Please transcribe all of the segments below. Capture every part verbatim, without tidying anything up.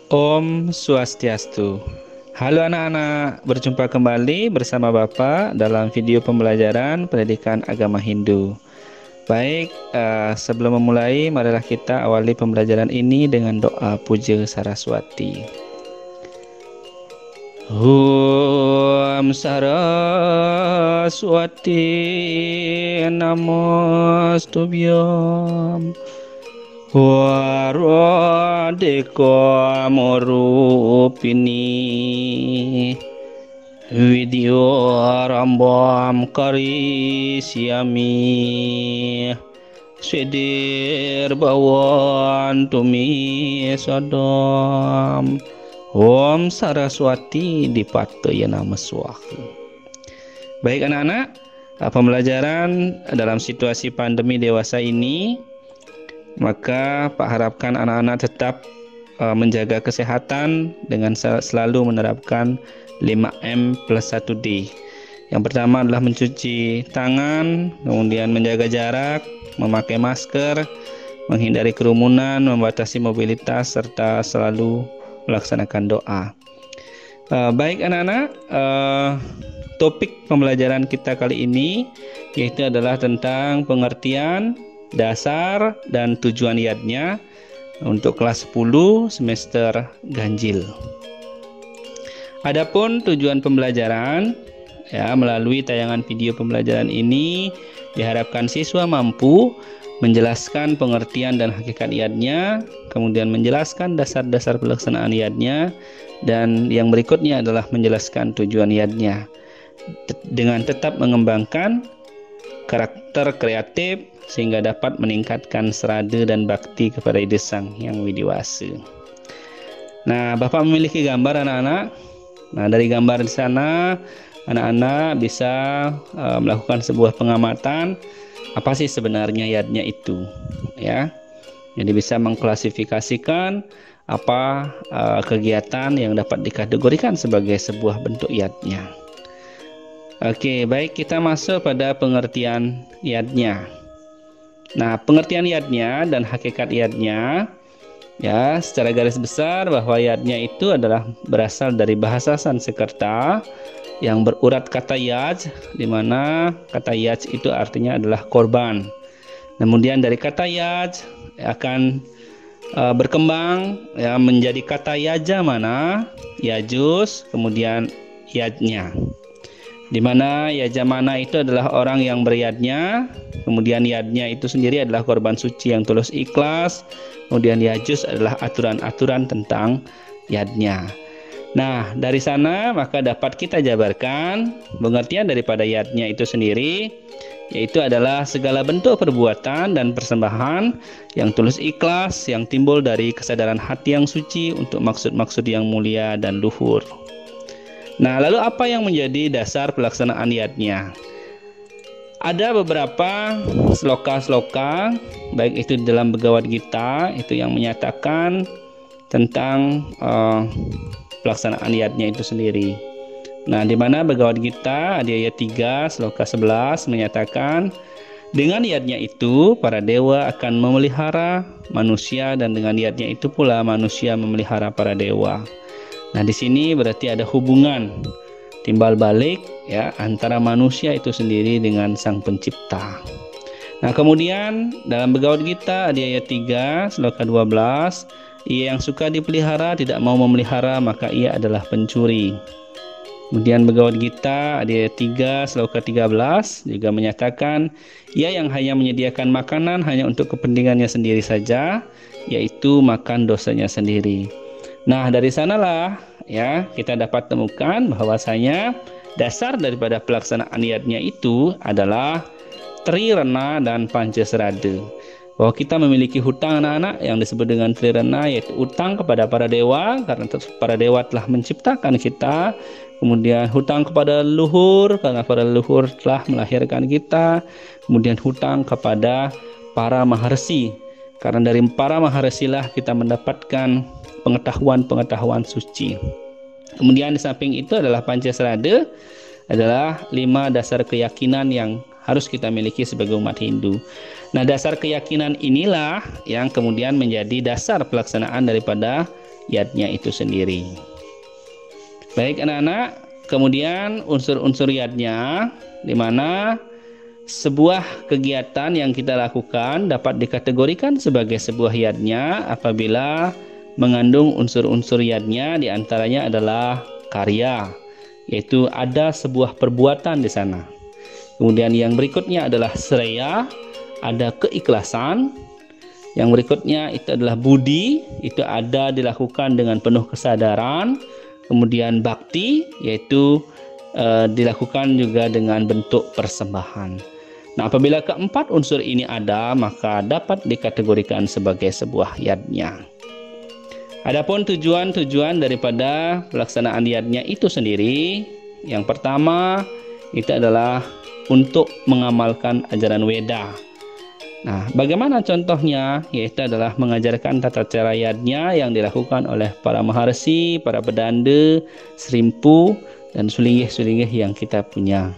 Om Swastiastu. Halo anak-anak, berjumpa kembali bersama Bapak dalam video pembelajaran pendidikan agama Hindu. Baik, uh, sebelum memulai, marilah kita awali pembelajaran ini dengan doa puja Saraswati. Om Saraswati Namostubhyam Waradeka Morupini Video Rambam Karisyami Sedir Bawan Tumi Sadam Om Saraswati Dipataya Nameswaha. Baik anak-anak, pembelajaran dalam situasi pandemi dewasa ini, maka Pak harapkan anak-anak tetap uh, menjaga kesehatan dengan selalu menerapkan lima M plus satu D. Yang pertama adalah mencuci tangan, kemudian menjaga jarak, memakai masker, menghindari kerumunan, membatasi mobilitas, serta selalu melaksanakan doa. Uh, baik anak-anak, uh, topik pembelajaran kita kali ini yaitu adalah tentang pengertian dasar dan tujuan yadnya untuk kelas sepuluh semester ganjil. Adapun tujuan pembelajaran, ya, melalui tayangan video pembelajaran ini diharapkan siswa mampu menjelaskan pengertian dan hakikat yadnya, kemudian menjelaskan dasar-dasar pelaksanaan yadnya, dan yang berikutnya adalah menjelaskan tujuan yadnya dengan tetap mengembangkan karakter kreatif sehingga dapat meningkatkan serada dan bakti kepada Ida Sang Hyang Widiwasa. Nah, Bapak memiliki gambar anak-anak. Nah, dari gambar di sana anak-anak bisa uh, melakukan sebuah pengamatan apa sih sebenarnya yadnya itu, ya. Jadi bisa mengklasifikasikan apa uh, kegiatan yang dapat dikategorikan sebagai sebuah bentuk yadnya. Oke, baik, kita masuk pada pengertian yadnya. Nah, pengertian yadnya dan hakikat yadnya, ya, secara garis besar bahwa yadnya itu adalah berasal dari bahasa Sanskerta yang berurat kata yaj, di mana kata yaj itu artinya adalah korban. Kemudian dari kata yaj akan uh, berkembang, ya, menjadi kata yajamana, yajus, kemudian yadnya. Di mana yajamana itu adalah orang yang beryadnya, kemudian yadnya itu sendiri adalah korban suci yang tulus ikhlas, kemudian yajus adalah aturan-aturan tentang yadnya. Nah, dari sana maka dapat kita jabarkan pengertian daripada yadnya itu sendiri, yaitu adalah segala bentuk perbuatan dan persembahan yang tulus ikhlas yang timbul dari kesadaran hati yang suci untuk maksud-maksud yang mulia dan luhur. Nah, lalu apa yang menjadi dasar pelaksanaan yadnya? Ada beberapa sloka-sloka, baik itu dalam Bhagavad Gita, itu yang menyatakan tentang uh, pelaksanaan yadnya itu sendiri. Nah, di mana Bhagavad Gita di ayat tiga sloka sebelas menyatakan, dengan yadnya itu para dewa akan memelihara manusia, dan dengan yadnya itu pula manusia memelihara para dewa. Nah, di sini berarti ada hubungan timbal balik, ya, antara manusia itu sendiri dengan Sang Pencipta. Nah, kemudian dalam Bhagavad Gita di ayat tiga sloka dua belas, ia yang suka dipelihara tidak mau memelihara, maka ia adalah pencuri. Kemudian Bhagavad Gita di ayat tiga sloka tiga belas juga menyatakan, ia yang hanya menyediakan makanan hanya untuk kepentingannya sendiri saja, yaitu makan dosanya sendiri. Nah, dari sanalah, ya, kita dapat temukan bahwasanya dasar daripada pelaksanaan yadnya itu adalah Trirana dan Pancasrada. Bahwa kita memiliki hutang anak-anak yang disebut dengan Trirana, yaitu hutang kepada para dewa karena para dewa telah menciptakan kita, kemudian hutang kepada leluhur karena para leluhur telah melahirkan kita, kemudian hutang kepada para maharsi karena dari para maharsilah kita mendapatkan pengetahuan-pengetahuan suci. Kemudian di samping itu adalah Pancasrada, adalah lima dasar keyakinan yang harus kita miliki sebagai umat Hindu. Nah, dasar keyakinan inilah yang kemudian menjadi dasar pelaksanaan daripada yadnya itu sendiri. Baik anak-anak, kemudian unsur-unsur yadnya, di mana sebuah kegiatan yang kita lakukan dapat dikategorikan sebagai sebuah yadnya apabila mengandung unsur-unsur yadnya, diantaranya adalah karya, yaitu ada sebuah perbuatan di sana. Kemudian yang berikutnya adalah sreya, ada keikhlasan. Yang berikutnya itu adalah budi, itu ada dilakukan dengan penuh kesadaran. Kemudian bakti, yaitu e, dilakukan juga dengan bentuk persembahan. Nah, apabila keempat unsur ini ada, maka dapat dikategorikan sebagai sebuah yadnya. Adapun tujuan-tujuan daripada pelaksanaan yadnya itu sendiri, yang pertama itu adalah untuk mengamalkan ajaran Weda. Nah, bagaimana contohnya? Yaitu adalah mengajarkan tata cara yadnya yang dilakukan oleh para maharsi, para pedanda, serimpu, dan sulinggih-sulinggih yang kita punya.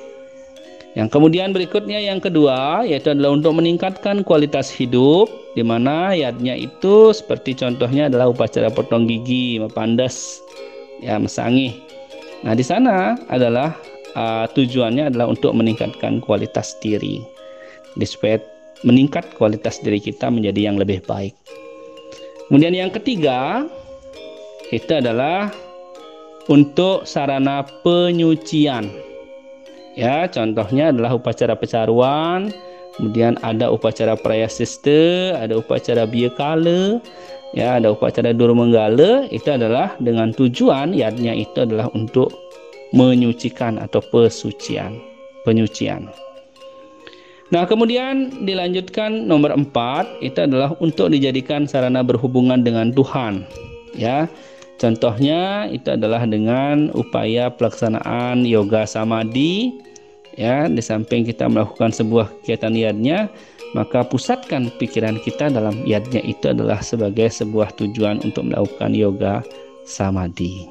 Yang kemudian berikutnya yang kedua, yaitu adalah untuk meningkatkan kualitas hidup, di mana yadnya itu seperti contohnya adalah upacara potong gigi, mepandas, ya, mesangih. Nah, di sana adalah Uh, tujuannya adalah untuk meningkatkan kualitas diri, supaya meningkat kualitas diri kita menjadi yang lebih baik. Kemudian yang ketiga itu adalah untuk sarana penyucian. Ya, contohnya adalah upacara pecaruan, kemudian ada upacara prayasista, ada upacara biakala, ya, ada upacara durmanggala. Itu adalah dengan tujuan yadnya itu adalah untuk menyucikan atau pesucian, penyucian. Nah, kemudian dilanjutkan nomor empat, itu adalah untuk dijadikan sarana berhubungan dengan Tuhan. Ya, contohnya itu adalah dengan upaya pelaksanaan yoga samadhi. Ya, di samping kita melakukan sebuah kegiatan yadnya, maka pusatkan pikiran kita dalam yadnya itu adalah sebagai sebuah tujuan untuk melakukan yoga samadhi.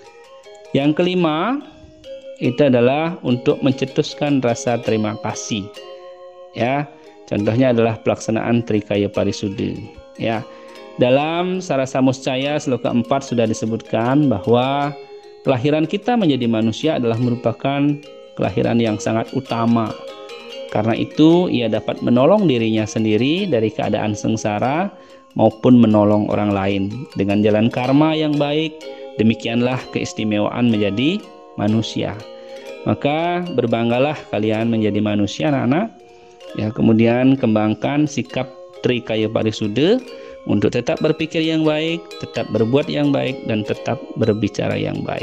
Yang kelima, itu adalah untuk mencetuskan rasa terima kasih. Ya, contohnya adalah pelaksanaan Trikaya Parisuddha. Ya, dalam Sarasa Muscaya sloka empat sudah disebutkan bahwa kelahiran kita menjadi manusia adalah merupakan kelahiran yang sangat utama. Karena itu ia dapat menolong dirinya sendiri dari keadaan sengsara maupun menolong orang lain dengan jalan karma yang baik. Demikianlah keistimewaan menjadi manusia. Maka berbanggalah kalian menjadi manusia, anak-anak. Ya, kemudian kembangkan sikap Trikaya Parisuddha untuk tetap berpikir yang baik, tetap berbuat yang baik, dan tetap berbicara yang baik.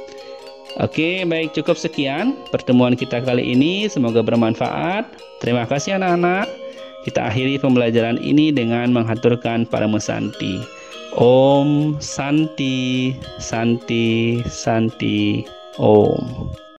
Oke, baik, cukup sekian pertemuan kita kali ini. Semoga bermanfaat. Terima kasih anak-anak. Kita akhiri pembelajaran ini dengan menghaturkan Parama Santi. Om Santi, Santi, Santi, Om.